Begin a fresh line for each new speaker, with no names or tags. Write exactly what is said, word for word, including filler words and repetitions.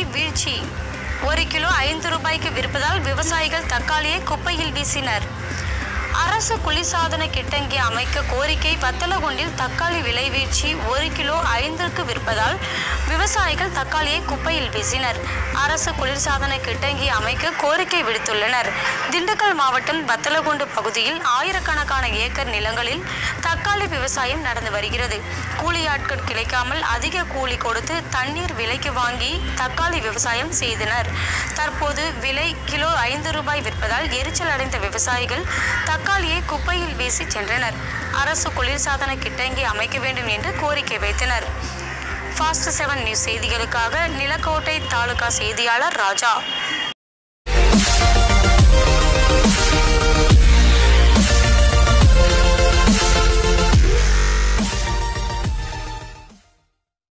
வீழ்ச்சி. ஒரு கிலோ ஐந்து ரூபாய்க்கு விற்பதால் விவசாயிகள் தக்காளியை குப்பையில் வீசினர். அரசு குளிர்சாதன கிட்டங்கி அமைக்க கோரிக்கை. வத்தலகுண்டில் தக்காளி விலை வீழ்ச்சி. ஒரு கிலோ ஐந்திற்கு விற்பதால் விவசாயிகள் தக்காளியை குப்பையில் வீசினர். அரசு குளிர்சாதன கிட்டங்கி அமைக்க கோரிக்கை விடுத்துள்ளனர். திண்டுக்கல் மாவட்டம் வத்தலகுண்டு பகுதியில் ஆயிரக்கணக்கான ஏக்கர் நிலங்களில் தக்காளி விவசாயம் நடந்து வருகிறது. கூலியாட்கள் கிடைக்காமல் அதிக கூலி கொடுத்து தண்ணீர் விலைக்கு வாங்கி தக்காளி விவசாயம் செய்தனர். தற்போது விலை கிலோ ஐந்து ரூபாய் விற்பதால் எரிச்சல் அடைந்த விவசாயிகள் தக்காளியை குப்பையில் வீசி சென்றனர். அரசு குளிர்சாதன கிட்டங்கி அமைக்க வேண்டும் என்று கோரிக்கை வைத்தனர். ஃபாஸ்ட் செவன் நியூஸ் செய்திகளுக்காக நிலக்கோட்டை தாலுகா செய்தியாளர் ராஜா.